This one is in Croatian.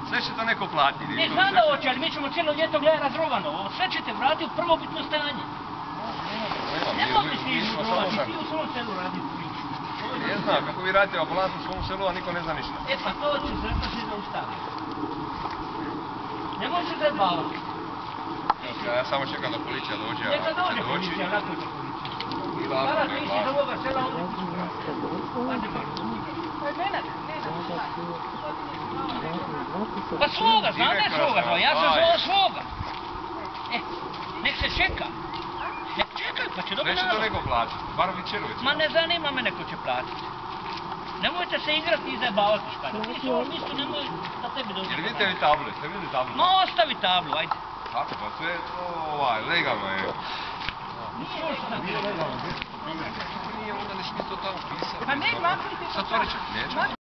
Sve će to neko platiti. Ne znam da hoće, ali mi ćemo cijelo ljeto gledati razrovano. Ovo sve ćete vratiti u prvobitno stanje. Ne mogli svi izbudovati, ti u svom selu raditi priču. Ne znam, kako vi radite ambulantu u svom selu, a niko ne zna ništa. E pa to će zato se zaustaviti. Ne može zajebavati. Ja samo čekam da policija dođe, a Neka ako će dođe doći... policija, lako će policija. Lako, Sada ne, ti si lako. za ovoga sela ovdje. Pa svoga, znam da je svoga, ja sam zvao svoga. Nek se čeka. Nek čekaj, pa će dobiti Neće to nalog. neko platiti, bar Vičerović. Ma ne zanima me neko će platiti. Nemojte se igrati i zajebavati škada. Ti si u ovom istu, nemoj da tebi dođe. Jer vidite vi tablu, ste vidjeli tablu? Ma ostavi tablu, ajde. Kako, pa sve je to legalno je. Nije legalno. Nije onda ne smije to tamo pisati. Pa ne, maknite to Zatvorit ću, neću.